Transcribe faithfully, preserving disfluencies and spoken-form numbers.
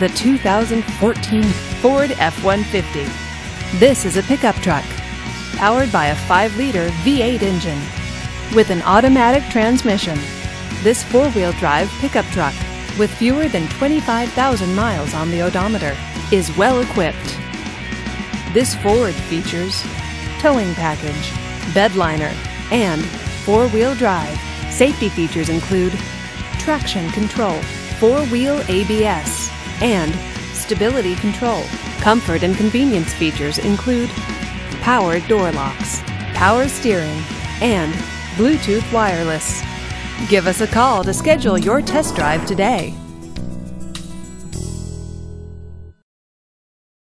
the two thousand fourteen Ford F one fifty. This is a pickup truck powered by a five liter V eight engine with an automatic transmission. This four-wheel drive pickup truck with fewer than twenty-five thousand miles on the odometer is well equipped. This Ford features towing package, bed liner, and four-wheel drive. Safety features include traction control, four-wheel A B S, and stability control. Comfort and convenience features include power door locks, power steering, and Bluetooth wireless. Give us a call to schedule your test drive today.